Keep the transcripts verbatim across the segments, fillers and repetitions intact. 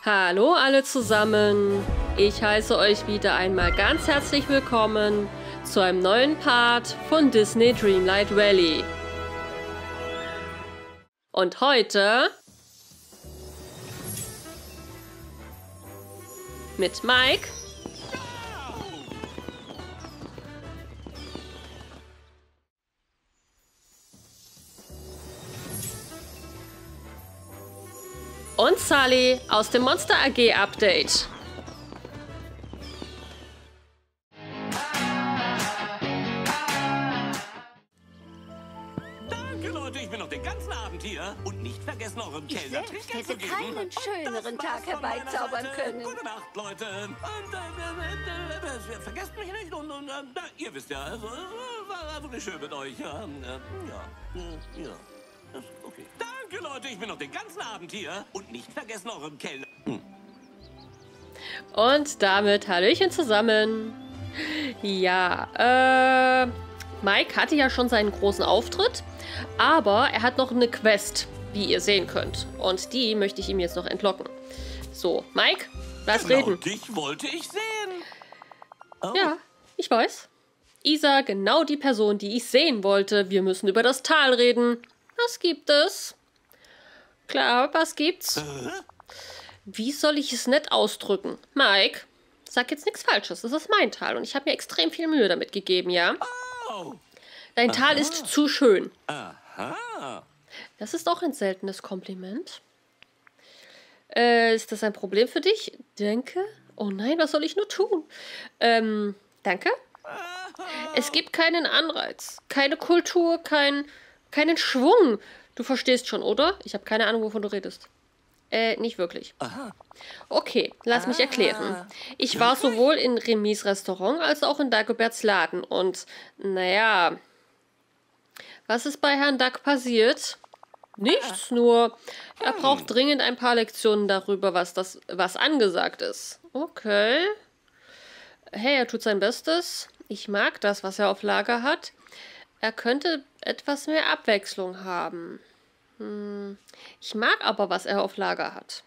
Hallo alle zusammen, ich heiße euch wieder einmal ganz herzlich willkommen zu einem neuen Part von Disney Dreamlight Valley. Und heute mit Mike und Sully aus dem Monster A G Update. Danke, Leute, ich bin noch den ganzen Abend hier. Und nicht vergessen, eurem Ich Kellner selbst Trinkgeld zu hätte geben. keinen Und das schöneren war's Tag von meiner herbeizaubern Seite. können. Gute Nacht, Leute. Und äh, äh, äh, äh, vergesst mich nicht. Und, und äh, ihr wisst ja, also, äh, war wirklich schön mit euch. Ja, äh, ja, äh, ja. Das ist okay. Danke, Leute, ich bin noch den ganzen Abend hier. Und nicht vergessen, eurem Kellner. Hm. Und damit Hallöchen zusammen. Ja, äh, Mike hatte ja schon seinen großen Auftritt, aber er hat noch eine Quest, wie ihr sehen könnt. Und die möchte ich ihm jetzt noch entlocken. So, Mike, lass Genau reden. dich wollte ich sehen. Oh. Ja, ich weiß. Isa, genau die Person, die ich sehen wollte. Wir müssen über das Tal reden. Was gibt es? Klar, was gibt's? Äh? Wie soll ich es nett ausdrücken? Mike, sag jetzt nichts Falsches. Das ist mein Tal und ich habe mir extrem viel Mühe damit gegeben, ja? Oh. Dein Tal Aha. ist zu schön. Aha. Das ist auch ein seltenes Kompliment. Äh, ist das ein Problem für dich? Danke. Oh nein, was soll ich nur tun? Ähm, danke? Es gibt keinen Anreiz, keine Kultur, kein, keinen Schwung. Du verstehst schon, oder? Ich habe keine Ahnung, wovon du redest. Äh, nicht wirklich. Aha. Okay, lass mich erklären. Ich war sowohl in Remis Restaurant als auch in Dagoberts Laden. Und, naja, was ist bei Herrn Duck passiert? Nichts, nur er braucht dringend ein paar Lektionen darüber, was, das, was angesagt ist. Okay. Hey, er tut sein Bestes. Ich mag das, was er auf Lager hat. Er könnte etwas mehr Abwechslung haben. Hm. Ich mag aber, was er auf Lager hat.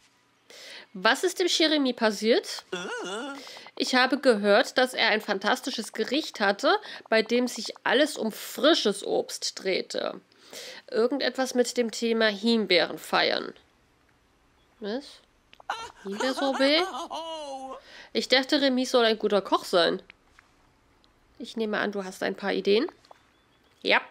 Was ist dem Jeremy passiert? Ich habe gehört, dass er ein fantastisches Gericht hatte, bei dem sich alles um frisches Obst drehte. Irgendetwas mit dem Thema Himbeeren feiern. Was? Himbeersorbet? Ich dachte, Remy soll ein guter Koch sein. Ich nehme an, du hast ein paar Ideen. Ja.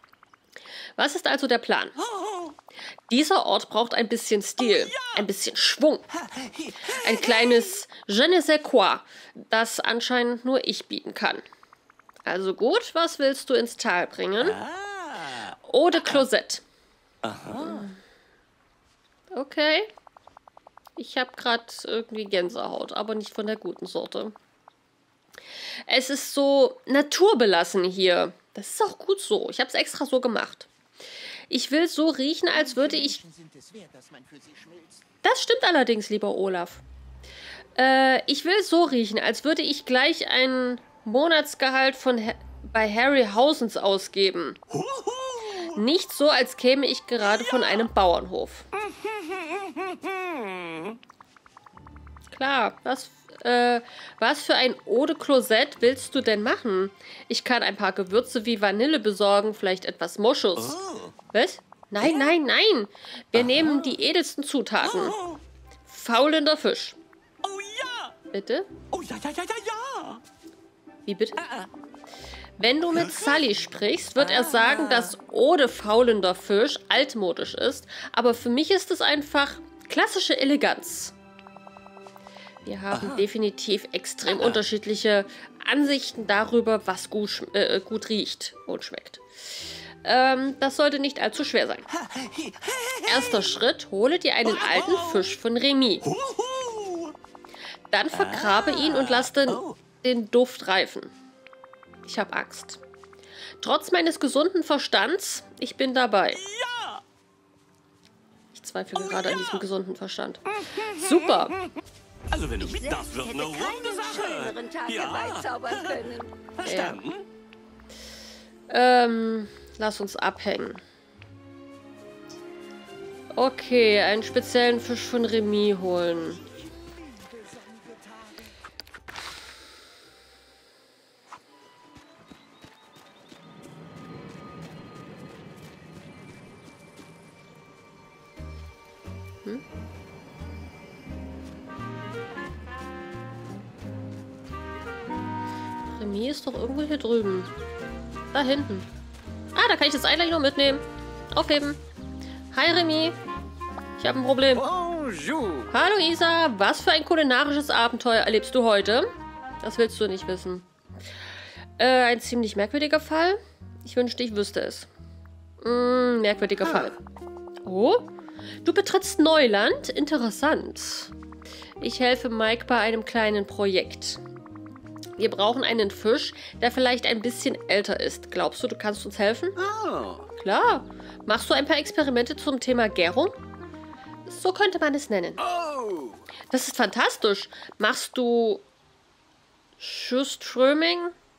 Was ist also der Plan? Dieser Ort braucht ein bisschen Stil, ein bisschen Schwung. Ein kleines Je ne sais quoi, das anscheinend nur ich bieten kann. Also gut, was willst du ins Tal bringen? Eau de Closet. Okay. Ich habe gerade irgendwie Gänsehaut, aber nicht von der guten Sorte. Es ist so naturbelassen hier. Das ist auch gut so. Ich habe es extra so gemacht. Ich will so riechen, als würde ich... Das stimmt allerdings, lieber Olaf. Äh, ich will so riechen, als würde ich gleich ein Monatsgehalt von ha bei Harryhausens ausgeben. Nicht so, als käme ich gerade von einem Bauernhof. Klar, was, äh, was für ein Eau de Closet willst du denn machen? Ich kann ein paar Gewürze wie Vanille besorgen, vielleicht etwas Moschus. Was? Nein, nein, nein. Wir Aha. nehmen die edelsten Zutaten. Oh. Faulender Fisch. Oh ja! Bitte? Oh ja, ja, ja, ja, ja! Wie bitte? Ah. Wenn du mit Sully sprichst, wird ah. er sagen, dass Eau de faulender Fisch altmodisch ist, aber für mich ist es einfach klassische Eleganz. Wir haben Aha. definitiv extrem Aha. unterschiedliche Ansichten darüber, was gut, äh, gut riecht und schmeckt. Ähm, das sollte nicht allzu schwer sein. Erster Schritt, hole dir einen alten Fisch von Remy. Dann vergrabe ihn und lass den, den Duft reifen. Ich habe Angst. Trotz meines gesunden Verstands, ich bin dabei. Ich zweifle gerade an diesem gesunden Verstand. Super. Also wenn du mit das wird eine runde Sache. Schöneren Tag herbeizaubern können. Verstanden? Ja. Ähm, lass uns abhängen. Okay, einen speziellen Fisch von Remy holen. Hm? Remy ist doch irgendwo hier drüben. Da hinten. Ah, da kann ich das Ei gleich noch mitnehmen. Aufheben. Hi Remy. Ich habe ein Problem. Bonjour. Hallo Isa. Was für ein kulinarisches Abenteuer erlebst du heute? Das willst du nicht wissen. Äh, ein ziemlich merkwürdiger Fall. Ich wünschte, ich wüsste es. Mm, merkwürdiger Fall. Oh? Du betrittst Neuland? Interessant. Ich helfe Mike bei einem kleinen Projekt. Wir brauchen einen Fisch, der vielleicht ein bisschen älter ist. Glaubst du, du kannst uns helfen? Oh. Klar. Machst du ein paar Experimente zum Thema Gärung? So könnte man es nennen. Oh. Das ist fantastisch. Machst du Schürströming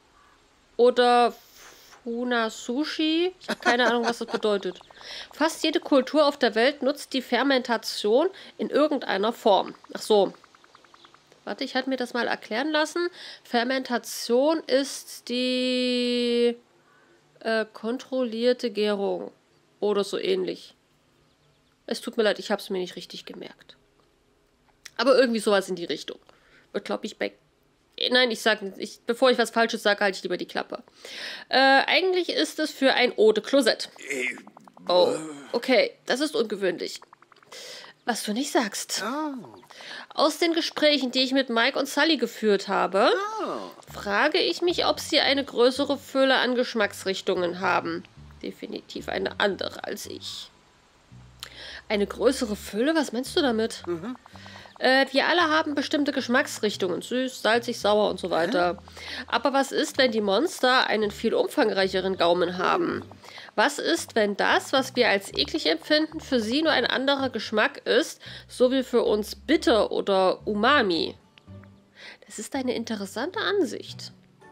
oder Funasushi? Ich habe keine Ahnung, was das bedeutet. Fast jede Kultur auf der Welt nutzt die Fermentation in irgendeiner Form. Ach so. Warte, ich hatte mir das mal erklären lassen. Fermentation ist die äh, kontrollierte Gärung. Oder so ähnlich. Es tut mir leid, ich habe es mir nicht richtig gemerkt. Aber irgendwie sowas in die Richtung. Wird, glaube ich, bei... Nein, ich sage, ich, bevor ich was Falsches sage, halte ich lieber die Klappe. Äh, eigentlich ist es für ein Eau de Closet. Oh, okay, das ist ungewöhnlich. Was du nicht sagst. Oh. Aus den Gesprächen, die ich mit Mike und Sully geführt habe, Oh. frage ich mich, ob sie eine größere Fülle an Geschmacksrichtungen haben. Definitiv eine andere als ich. Eine größere Fülle? Was meinst du damit? Mhm. Äh, wir alle haben bestimmte Geschmacksrichtungen. Süß, salzig, sauer und so weiter. Aber was ist, wenn die Monster einen viel umfangreicheren Gaumen haben? Was ist, wenn das, was wir als eklig empfinden, für sie nur ein anderer Geschmack ist, so wie für uns bitter oder umami? Das ist eine interessante Ansicht.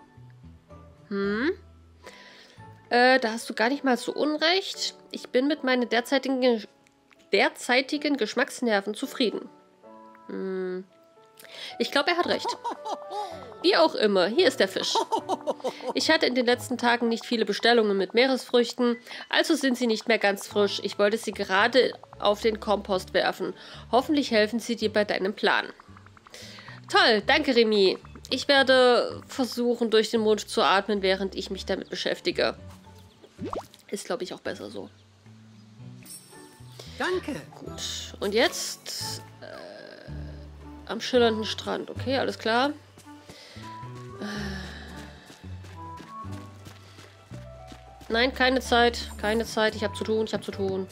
Hm? Äh, da hast du gar nicht mal so unrecht. Ich bin mit meinen derzeitigen, derzeitigen Geschmacksnerven zufrieden. Hm. Ich glaube, er hat recht. Wie auch immer, hier ist der Fisch. Ich hatte in den letzten Tagen nicht viele Bestellungen mit Meeresfrüchten, also sind sie nicht mehr ganz frisch. Ich wollte sie gerade auf den Kompost werfen. Hoffentlich helfen sie dir bei deinem Plan. Toll, danke Remy. Ich werde versuchen, durch den Mund zu atmen, während ich mich damit beschäftige. Ist, glaube ich, auch besser so. Danke. Gut, und jetzt äh, am schillernden Strand. Okay, alles klar. Nein, keine Zeit. Keine Zeit. Ich habe zu tun. Ich habe zu tun.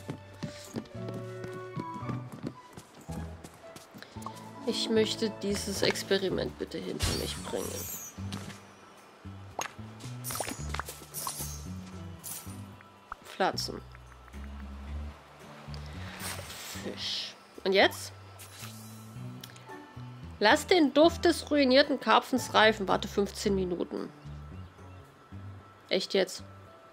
Ich möchte dieses Experiment bitte hinter mich bringen. Pflanzen. Fisch. Und jetzt? Lass den Duft des ruinierten Karpfens reifen. Warte fünfzehn Minuten. Echt jetzt?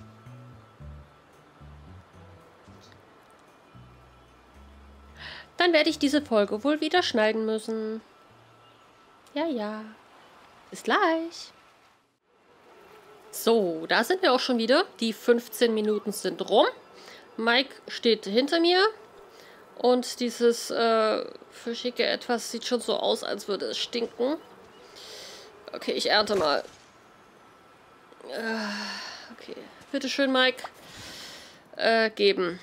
Dann werde ich diese Folge wohl wieder schneiden müssen. Ja, ja. Bis gleich. So, da sind wir auch schon wieder. Die fünfzehn Minuten sind rum. Mike steht hinter mir. Und dieses äh, fischige Etwas sieht schon so aus, als würde es stinken. Okay, ich ernte mal. Äh, okay. Bitte schön, Mike. Äh, geben.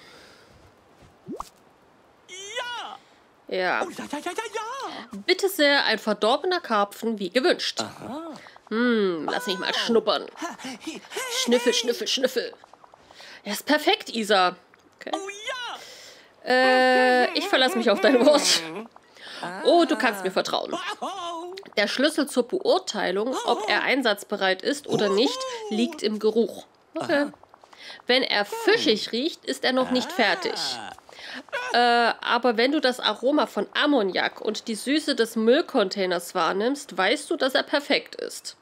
Ja! Ja. Oh, ja, ja, ja, ja, ja! Bitte sehr, ein verdorbener Karpfen, wie gewünscht. Aha. Hm, lass mich mal schnuppern. Hey, Schnüffel, schnüffel, schnüffel. Ja, ist perfekt, Isa. Okay. oh ja! Äh, ich verlasse mich auf dein Wort. Oh, du kannst mir vertrauen. Oh, Der Schlüssel zur Beurteilung, ob er einsatzbereit ist oder nicht, liegt im Geruch. Okay. Wenn er fischig riecht, ist er noch nicht fertig. Äh, aber wenn du das Aroma von Ammoniak und die Süße des Müllcontainers wahrnimmst, weißt du, dass er perfekt ist.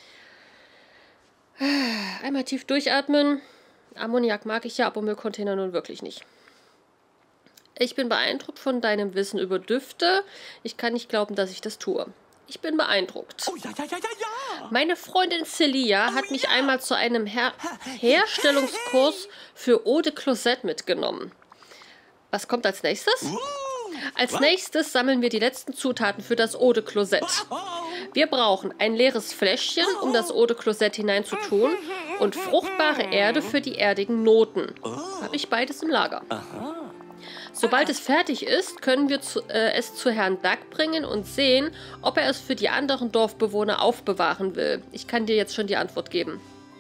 Einmal tief durchatmen. Ammoniak mag ich ja, aber Müllcontainer nun wirklich nicht. Ich bin beeindruckt von deinem Wissen über Düfte. Ich kann nicht glauben, dass ich das tue. Ich bin beeindruckt. Oh, ja, ja, ja, ja, ja. Meine Freundin Celia hat mich einmal zu einem Her Herstellungskurs für Eau de Closet mitgenommen. Was kommt als nächstes? Als nächstes sammeln wir die letzten Zutaten für das Eau de Closet. Wir brauchen ein leeres Fläschchen, um das Eau de Closet hineinzutun, und fruchtbare Erde für die erdigen Noten. Habe ich beides im Lager. Sobald es fertig ist, können wir zu, äh, es zu Herrn Duck bringen und sehen, ob er es für die anderen Dorfbewohner aufbewahren will. Ich kann dir jetzt schon die Antwort geben.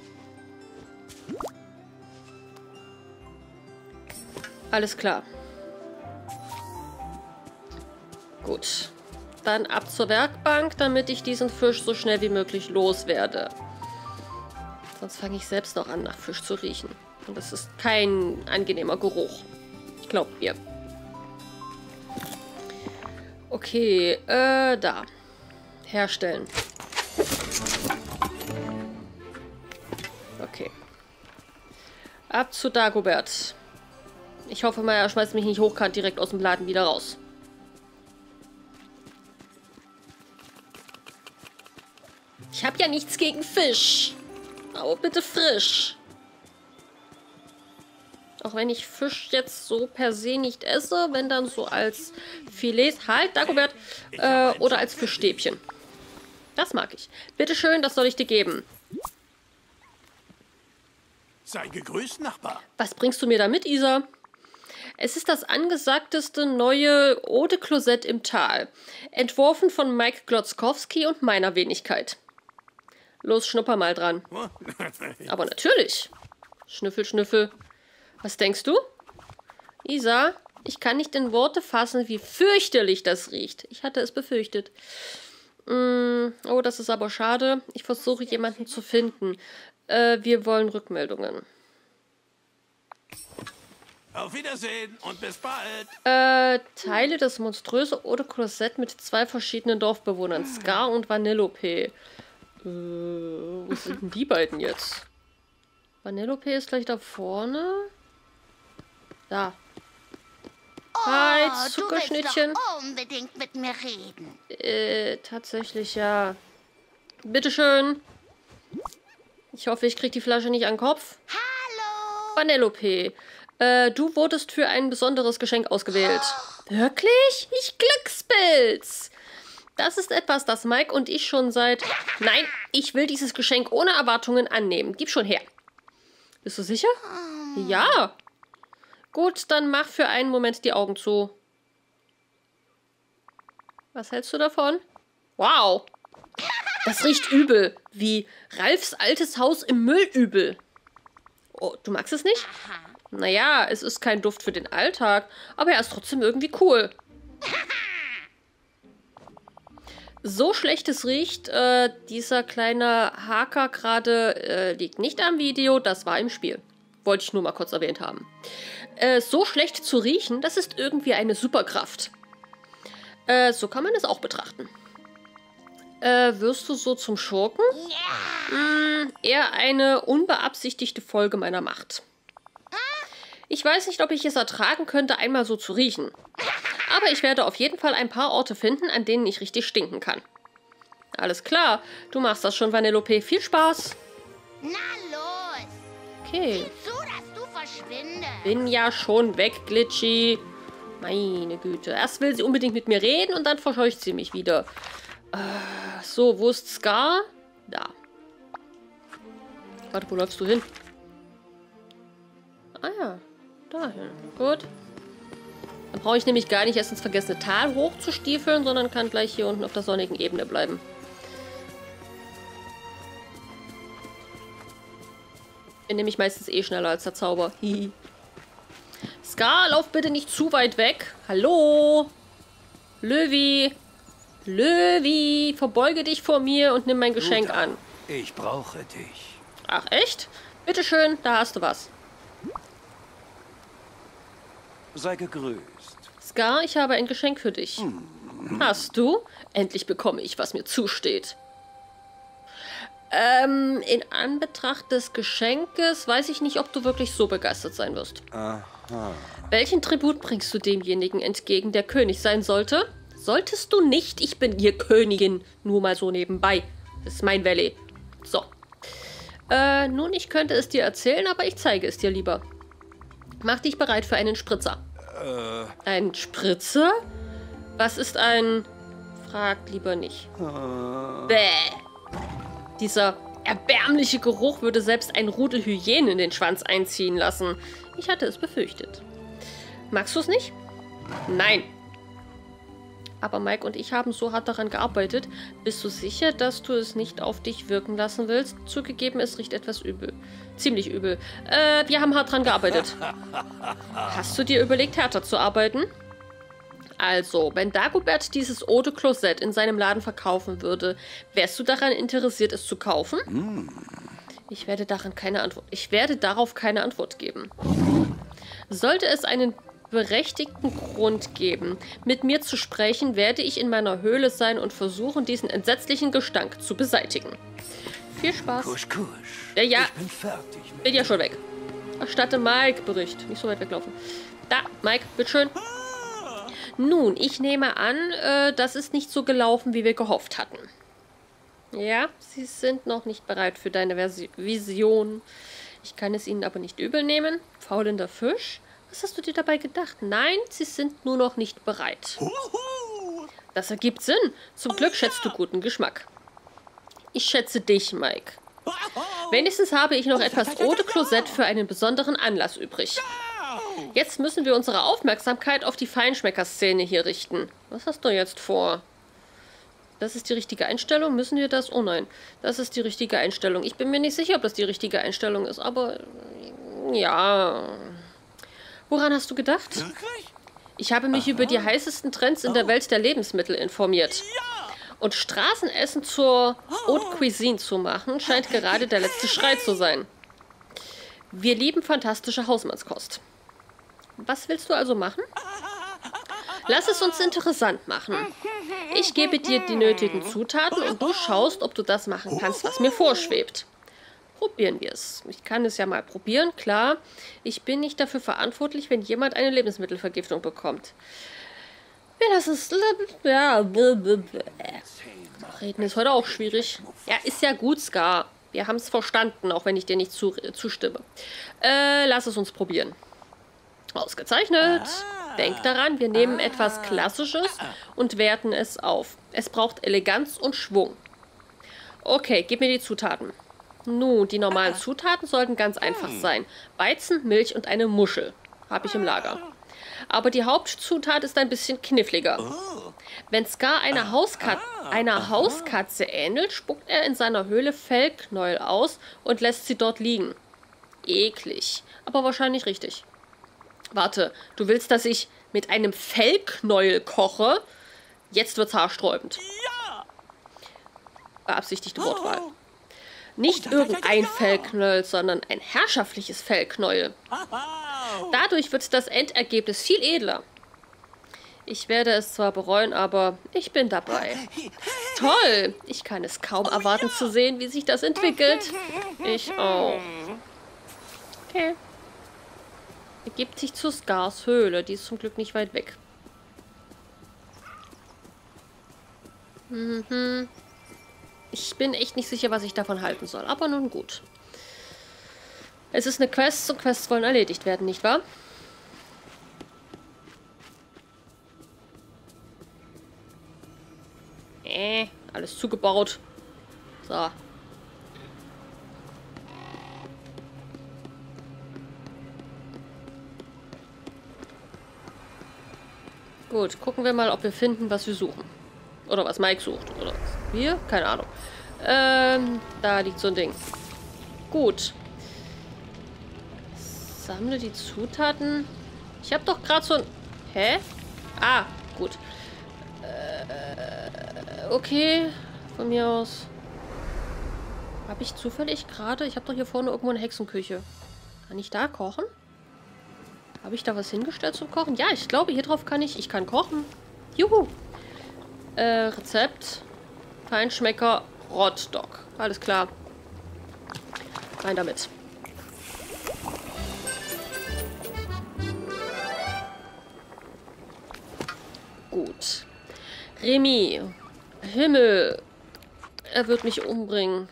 Alles klar. Gut. Dann ab zur Werkbank, damit ich diesen Fisch so schnell wie möglich loswerde. Sonst fange ich selbst noch an, nach Fisch zu riechen. Und das ist kein angenehmer Geruch. Glaubt mir. Okay, äh, da. Herstellen. Okay. Ab zu Dagobert. Ich hoffe mal, er schmeißt mich nicht hochkant direkt aus dem Laden wieder raus. Ich habe ja nichts gegen Fisch. Aber bitte frisch. Auch wenn ich Fisch jetzt so per se nicht esse, wenn dann so als Filets, halt, Dagobert, äh, oder als Fischstäbchen. Das mag ich. Bitteschön, das soll ich dir geben. Sei gegrüßt, Nachbar. Was bringst du mir da mit, Isa? Es ist das angesagteste neue Eau de Closet im Tal. Entworfen von Mike Glotzkowski und meiner Wenigkeit. Los, schnupper mal dran. Aber natürlich. Schnüffel, schnüffel. Was denkst du? Isa, ich kann nicht in Worte fassen, wie fürchterlich das riecht. Ich hatte es befürchtet. Mm, oh, das ist aber schade. Ich versuche, jemanden zu finden. Äh, wir wollen Rückmeldungen. Auf Wiedersehen und bis bald. Äh, Teile das monströse Eau de Closet mit zwei verschiedenen Dorfbewohnern, Scar und Vanellope. Äh, wo sind denn die beiden jetzt? Vanellope ist gleich da vorne. Da. Hi, Oh, Zuckerschnittchen. Du willst doch unbedingt mit mir reden. Äh, tatsächlich, ja. Bitteschön. Ich hoffe, ich krieg die Flasche nicht an den Kopf. Hallo. Vanellope, äh, du wurdest für ein besonderes Geschenk ausgewählt. Oh. Wirklich? Ich Glückspilz. Das ist etwas, das Mike und ich schon seit... Nein, ich will dieses Geschenk ohne Erwartungen annehmen. Gib schon her. Bist du sicher? Hm. Ja. Gut, dann mach für einen Moment die Augen zu. Was hältst du davon? Wow. Das riecht übel. Wie Ralfs altes Haus im Müllübel. Oh, du magst es nicht? Naja, es ist kein Duft für den Alltag, aber er ist trotzdem irgendwie cool. So schlecht es riecht, äh, dieser kleine Haker gerade äh, liegt nicht am Video, das war im Spiel. Wollte ich nur mal kurz erwähnt haben. Äh, so schlecht zu riechen, das ist irgendwie eine Superkraft. Äh, so kann man es auch betrachten. Äh, wirst du so zum Schurken? Ja. Hm, eher eine unbeabsichtigte Folge meiner Macht. Ich weiß nicht, ob ich es ertragen könnte, einmal so zu riechen. Aber ich werde auf jeden Fall ein paar Orte finden, an denen ich richtig stinken kann. Alles klar, du machst das schon, Vanellope. Viel Spaß. Na los. Okay. Sieh zu, dass du verschwindest. Bin ja schon weg, Glitchy. Meine Güte. Erst will sie unbedingt mit mir reden und dann verscheucht sie mich wieder. Äh, so, wo ist Scar? Da. Warte, wo läufst du hin? Ah ja, dahin. Gut. Dann brauche ich nämlich gar nicht erst ins vergessene Tal hochzustiefeln, sondern kann gleich hier unten auf der sonnigen Ebene bleiben. Bin nämlich meistens eh schneller als der Zauber. Hihi. Scar, lauf bitte nicht zu weit weg. Hallo? Löwi. Löwi, verbeuge dich vor mir und nimm mein Geschenk Luta, an. Ich brauche dich. Ach, echt? Bitteschön, da hast du was. Sei gegrüßt. Scar, ich habe ein Geschenk für dich. Hm. Hast du? Endlich bekomme ich, was mir zusteht. Ähm, in Anbetracht des Geschenkes weiß ich nicht, ob du wirklich so begeistert sein wirst. Aha. Welchen Tribut bringst du demjenigen entgegen, der König sein sollte? Solltest du nicht, ich bin hier Königin. Nur mal so nebenbei. Das ist mein Valley. So. Äh, nun, ich könnte es dir erzählen, aber ich zeige es dir lieber. Mach dich bereit für einen Spritzer. Äh. Ein Spritzer? Was ist ein... Frag lieber nicht. Äh. Bäh. Dieser erbärmliche Geruch würde selbst ein Rudel Hyänen in den Schwanz einziehen lassen. Ich hatte es befürchtet. Magst du es nicht? Nein. Aber Mike und ich haben so hart daran gearbeitet. Bist du sicher, dass du es nicht auf dich wirken lassen willst? Zugegeben, es riecht etwas übel. Ziemlich übel. Äh, wir haben hart daran gearbeitet. Hast du dir überlegt, härter zu arbeiten? Also, wenn Dagobert dieses Eau de Closet in seinem Laden verkaufen würde, wärst du daran interessiert, es zu kaufen? Mm. Ich werde daran keine Antwort. Ich werde darauf keine Antwort geben. Sollte es einen berechtigten Grund geben, mit mir zu sprechen, werde ich in meiner Höhle sein und versuchen, diesen entsetzlichen Gestank zu beseitigen. Viel Spaß. Kusch, kusch. Ja, ja. Ich bin fertig. Bin ja schon weg. Erstatte Mike Bericht. Nicht so weit weglaufen. Da, Mike, bitteschön. Nun, ich nehme an, äh, das ist nicht so gelaufen, wie wir gehofft hatten. Ja, sie sind noch nicht bereit für deine Versi- Vision. Ich kann es ihnen aber nicht übel nehmen. Faulender Fisch? Was hast du dir dabei gedacht? Nein, sie sind nur noch nicht bereit. Das ergibt Sinn. Zum Glück schätzt du guten Geschmack. Ich schätze dich, Mike. Wenigstens habe ich noch etwas Eau de Closet für einen besonderen Anlass übrig. Jetzt müssen wir unsere Aufmerksamkeit auf die Feinschmecker-Szene hier richten. Was hast du jetzt vor? Das ist die richtige Einstellung? Müssen wir das? Oh nein, das ist die richtige Einstellung. Ich bin mir nicht sicher, ob das die richtige Einstellung ist, aber ja. Woran hast du gedacht? Ich habe mich Aha. über die heißesten Trends in der Welt der Lebensmittel informiert. Und Straßenessen zur Haute Cuisine zu machen, scheint gerade der letzte Schrei zu sein. Wir lieben fantastische Hausmannskost. Was willst du also machen? Lass es uns interessant machen. Ich gebe dir die nötigen Zutaten und du schaust, ob du das machen kannst, was mir vorschwebt. Probieren wir es. Ich kann es ja mal probieren, klar. Ich bin nicht dafür verantwortlich, wenn jemand eine Lebensmittelvergiftung bekommt. Wir lassen es... Ja, reden ist heute auch schwierig. Ja, ist ja gut, Scar. Wir haben es verstanden, auch wenn ich dir nicht zu, zustimme. Äh, lass es uns probieren. Ausgezeichnet. Ah. Denk daran, wir nehmen ah. etwas Klassisches und werten es auf. Es braucht Eleganz und Schwung. Okay, gib mir die Zutaten. Nun, die normalen ah. Zutaten sollten ganz einfach sein. Weizen, Milch und eine Muschel. Habe ich im Lager. Aber die Hauptzutat ist ein bisschen kniffliger. Oh. Wenn Scar einer, Hauskat ah. einer Hauskatze ähnelt, spuckt er in seiner Höhle Fellknäuel aus und lässt sie dort liegen. Eklig, aber wahrscheinlich richtig. Warte, du willst, dass ich mit einem Fellknäuel koche? Jetzt wird's haarsträubend. Ja. Beabsichtigte Wortwahl. Nicht irgendein Fellknäuel, sondern ein herrschaftliches Fellknäuel. Dadurch wird das Endergebnis viel edler. Ich werde es zwar bereuen, aber ich bin dabei. Toll! Ich kann es kaum erwarten zu sehen, wie sich das entwickelt. Ich auch. Okay. Begibt sich zu Scars Höhle. Die ist zum Glück nicht weit weg. Mhm. Ich bin echt nicht sicher, was ich davon halten soll. Aber nun gut. Es ist eine Quest und Quests wollen erledigt werden, nicht wahr? Äh, alles zugebaut. So. Gut, gucken wir mal, ob wir finden, was wir suchen. Oder was Mike sucht. Oder was wir? Keine Ahnung. Ähm, da liegt so ein Ding. Gut. Sammle die Zutaten. Ich habe doch gerade so ein... Hä? Ah, gut. Äh, okay. Von mir aus. Habe ich zufällig gerade... Ich habe doch hier vorne irgendwo eine Hexenküche. Kann ich da kochen? Habe ich da was hingestellt zum Kochen? Ja, ich glaube, hier drauf kann ich... Ich kann kochen. Juhu. Äh, Rezept. Feinschmecker Hotdog. Alles klar. Rein damit. gut. Remy. Himmel. Er wird mich umbringen.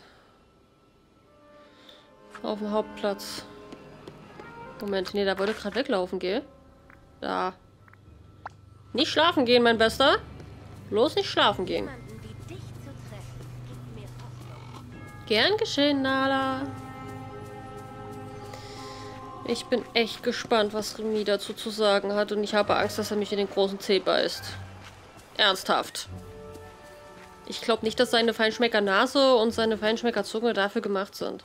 Auf dem Hauptplatz. Moment, nee, da wollte gerade weglaufen, gell? Da. Nicht schlafen gehen, mein Bester. Bloß nicht schlafen gehen. Gern geschehen, Nala. Ich bin echt gespannt, was Remy dazu zu sagen hat. Und ich habe Angst, dass er mich in den großen Zeh beißt. Ernsthaft. Ich glaube nicht, dass seine Feinschmecker-Nase und seine Feinschmecker-Zunge dafür gemacht sind.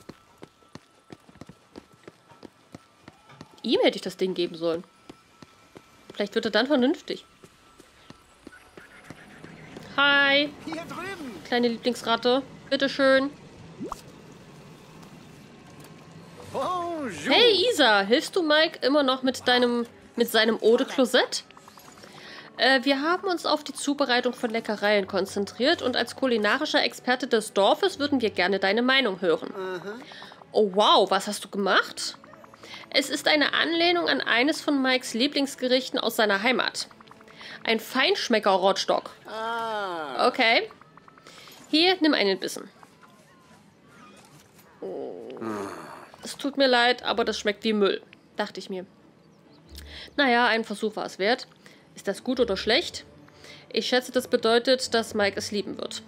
Ihm hätte ich das Ding geben sollen. Vielleicht wird er dann vernünftig. Hi. Hier drüben. Kleine Lieblingsratte. Bitteschön. Bonjour. Hey Isa, hilfst du Mike immer noch mit deinem, mit seinem Eau de Closet? Äh, wir haben uns auf die Zubereitung von Leckereien konzentriert und als kulinarischer Experte des Dorfes würden wir gerne deine Meinung hören. Aha. Oh wow, was hast du gemacht? Es ist eine Anlehnung an eines von Mikes Lieblingsgerichten aus seiner Heimat. Ein Feinschmecker-Rotstock. Ah. Okay. Hier, nimm einen Bissen. Es tut mir leid, aber das schmeckt wie Müll, dachte ich mir. Naja, ein Versuch war es wert. Ist das gut oder schlecht? Ich schätze, das bedeutet, dass Mike es lieben wird.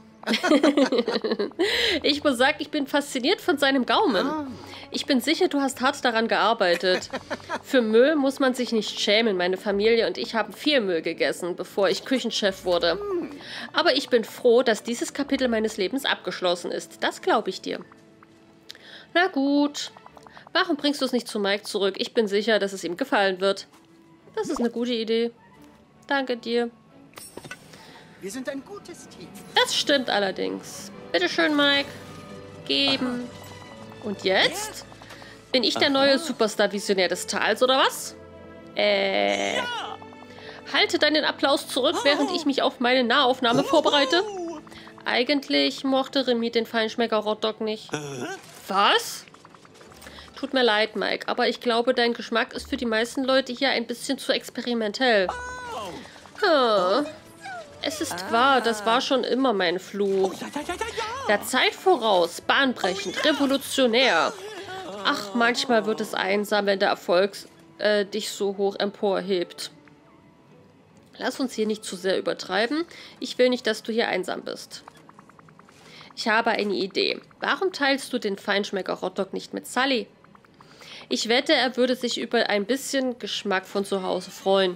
Ich muss sagen, ich bin fasziniert von seinem Gaumen. Ich bin sicher, du hast hart daran gearbeitet. Für Müll muss man sich nicht schämen. Meine Familie und ich haben viel Müll gegessen, bevor ich Küchenchef wurde. Aber ich bin froh, dass dieses Kapitel meines Lebens abgeschlossen ist. Das glaube ich dir. Na gut. Warum bringst du es nicht zu Mike zurück? Ich bin sicher, dass es ihm gefallen wird. Das ist eine gute Idee. Danke dir. Wir sind ein gutes Team. Das stimmt allerdings. Bitteschön, Mike. Geben. Und jetzt? Bin ich der neue Superstar-Visionär des Tals, oder was? Äh. Halte deinen Applaus zurück, während ich mich auf meine Nahaufnahme vorbereite. Eigentlich mochte Remy den Feinschmecker-Hotdog nicht. Was? Tut mir leid, Mike, aber ich glaube, dein Geschmack ist für die meisten Leute hier ein bisschen zu experimentell. Hm. Es ist wahr, das war schon immer mein Fluch. Der Zeit voraus, bahnbrechend, revolutionär. Ach, manchmal wird es einsam, wenn der Erfolg äh, dich so hoch emporhebt. Lass uns hier nicht zu sehr übertreiben. Ich will nicht, dass du hier einsam bist. Ich habe eine Idee. Warum teilst du den Feinschmecker-Hotdog nicht mit Sully? Ich wette, er würde sich über ein bisschen Geschmack von zu Hause freuen.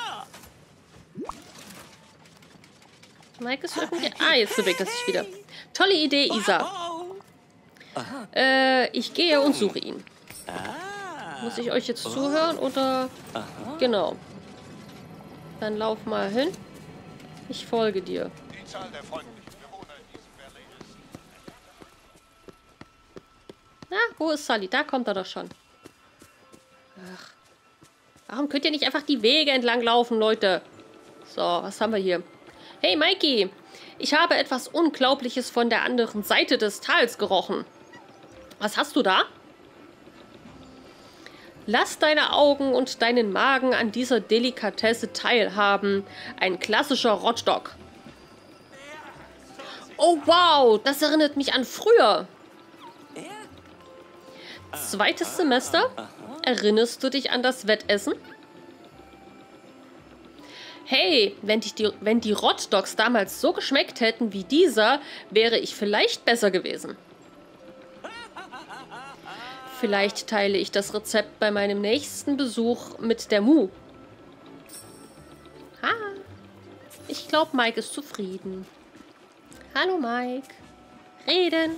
Mike ist irgendwie... Ah, jetzt bewegt er sich wieder. Tolle Idee, Isa. Äh, ich gehe und suche ihn. Muss ich euch jetzt zuhören oder... Genau. Dann lauf mal hin. Ich folge dir. Die Zahl der freundlichen Bewohner in diesem Valley ist... Na, wo ist Sully? Da kommt er doch schon. Ach. Warum könnt ihr nicht einfach die Wege entlang laufen, Leute? So, was haben wir hier? Hey, Mikey. Ich habe etwas Unglaubliches von der anderen Seite des Tals gerochen. Was hast du da? Lass deine Augen und deinen Magen an dieser Delikatesse teilhaben. Ein klassischer Rotstock. Oh, wow. Das erinnert mich an früher. Zweites Semester? Erinnerst du dich an das Wettessen? Hey, wenn die, wenn die Rotdogs damals so geschmeckt hätten wie dieser, wäre ich vielleicht besser gewesen. Vielleicht teile ich das Rezept bei meinem nächsten Besuch mit der Mu. Ha, ich glaube, Mike ist zufrieden. Hallo, Mike. Reden.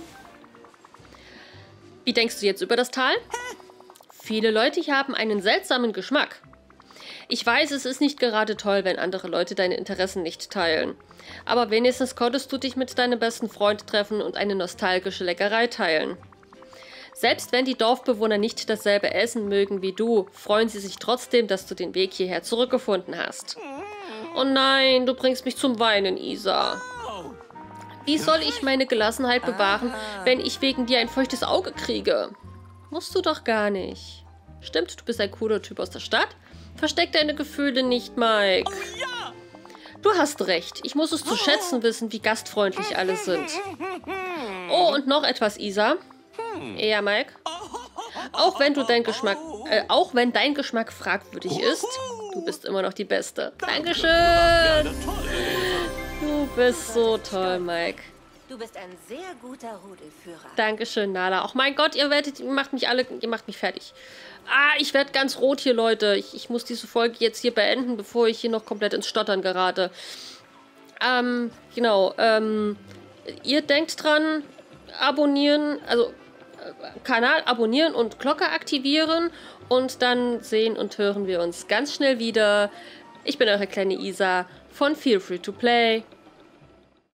Wie denkst du jetzt über das Tal? Viele Leute hier haben einen seltsamen Geschmack. Ich weiß, es ist nicht gerade toll, wenn andere Leute deine Interessen nicht teilen. Aber wenigstens konntest du dich mit deinem besten Freund treffen und eine nostalgische Leckerei teilen. Selbst wenn die Dorfbewohner nicht dasselbe Essen mögen wie du, freuen sie sich trotzdem, dass du den Weg hierher zurückgefunden hast. Oh nein, du bringst mich zum Weinen, Isa. Wie soll ich meine Gelassenheit bewahren, wenn ich wegen dir ein feuchtes Auge kriege? Musst du doch gar nicht. Stimmt, du bist ein cooler Typ aus der Stadt? Versteck deine Gefühle nicht, Mike. Du hast recht. Ich muss es zu schätzen wissen, wie gastfreundlich alle sind. Oh, und noch etwas, Isa. Ja, Mike. Auch wenn du dein Geschmack, äh, auch wenn dein Geschmack fragwürdig ist, du bist immer noch die Beste. Dankeschön. Du bist so toll, Mike. Du bist ein sehr guter Rudelführer. Dankeschön, Nala. Auch mein Gott, ihr werdet, ihr macht mich alle, ihr macht mich fertig. Ah, ich werde ganz rot hier, Leute. Ich, ich muss diese Folge jetzt hier beenden, bevor ich hier noch komplett ins Stottern gerate. Ähm, genau, ähm, ihr denkt dran, abonnieren, also äh, Kanal abonnieren und Glocke aktivieren und dann sehen und hören wir uns ganz schnell wieder. Ich bin eure kleine Isa von Feel Free to Play.